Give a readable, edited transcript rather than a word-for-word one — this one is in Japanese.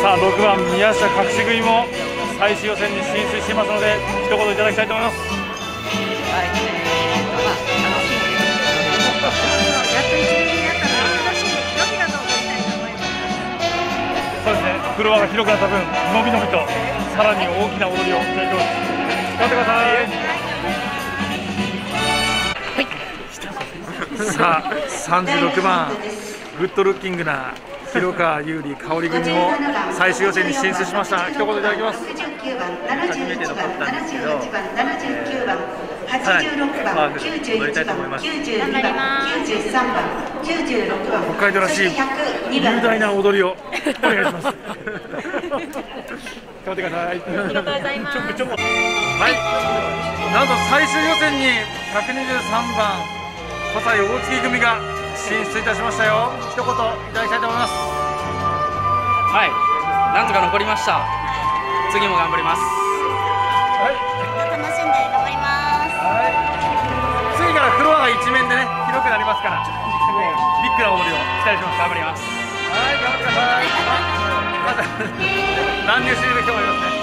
さあ6番宮下隠し組も最終予選に進出していますので一言いただきたいと思います。 はい、楽しんでやっと一流になったので楽しんでのびのび踊りたいと思います。 そうですね、フロアが広くなった分のびのびとさらに大きな踊りを提供頑張ってください。さあ36番グッドルッキングな広川優里香織組も最終予選に進出しました。一言いただきます。 初めて残ったんですけど、さらにパワフルに踊りたいと思います。 頑張ります。 北海道らしい雄大な踊りをお願いします。頑張ってください。 ありがとうございます。 はい、なんと最終予選に123番葛西大月組が進出いたしましたよ。一言いただきたいと思います。 はい、なんとか残りました。次も頑張ります。 はい、 楽しんで頑張ります。 はい、次からフロアが一面でね広くなりますから、ビッグな踊りを期待します。 頑張ります。 はい、頑張ってください。また乱入している人もいますね。